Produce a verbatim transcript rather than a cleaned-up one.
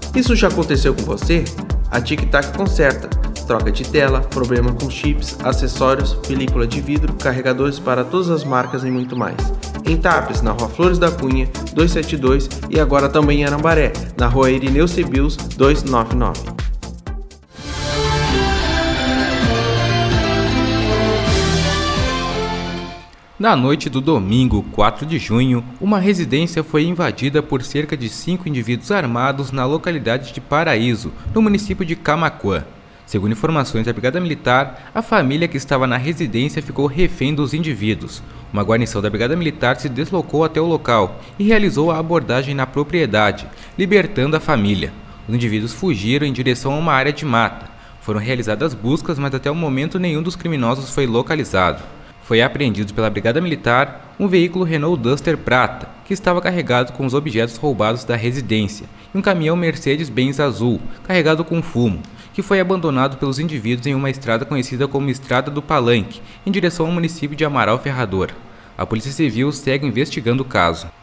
Isso já aconteceu com você? A Tic Tac conserta. Troca de tela, problema com chips, acessórios, película de vidro, carregadores para todas as marcas e muito mais. Em Tapes, na Rua Flores da Cunha, duzentos e setenta e dois e agora também em Arambaré, na Rua Irineu Cebius, duzentos e noventa e nove. Na noite do domingo, quatro de junho, uma residência foi invadida por cerca de cinco indivíduos armados na localidade de Paraíso, no município de Camaquã. Segundo informações da Brigada Militar, a família que estava na residência ficou refém dos indivíduos. Uma guarnição da Brigada Militar se deslocou até o local e realizou a abordagem na propriedade, libertando a família. Os indivíduos fugiram em direção a uma área de mata. Foram realizadas buscas, mas até o momento nenhum dos criminosos foi localizado. Foi apreendido pela Brigada Militar um veículo Renault Duster prata, que estava carregado com os objetos roubados da residência, e um caminhão Mercedes-Benz azul, carregado com fumo, que foi abandonado pelos indivíduos em uma estrada conhecida como Estrada do Palanque, em direção ao município de Amaral Ferrador. A Polícia Civil segue investigando o caso.